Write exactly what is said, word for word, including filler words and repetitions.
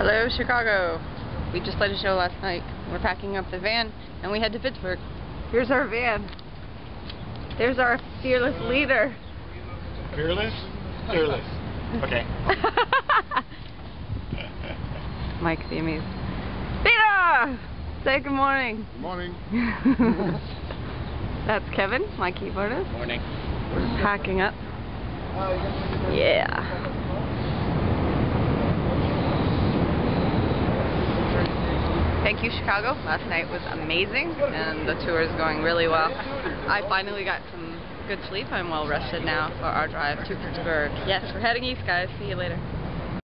Hello, Chicago. We just played a show last night. We're packing up the van and we head to Pittsburgh. Here's our van. There's our fearless leader. Fearless? Fearless. Okay. Mike the Amazing. Peter! Say good morning. Good morning. That's Kevin, my keyboardist. Morning. We're packing up. Yeah. Thank you, Chicago. Last night was amazing, and the tour is going really well. I finally got some good sleep. I'm well rested now for our drive to Pittsburgh. Yes, we're heading east, guys. See you later.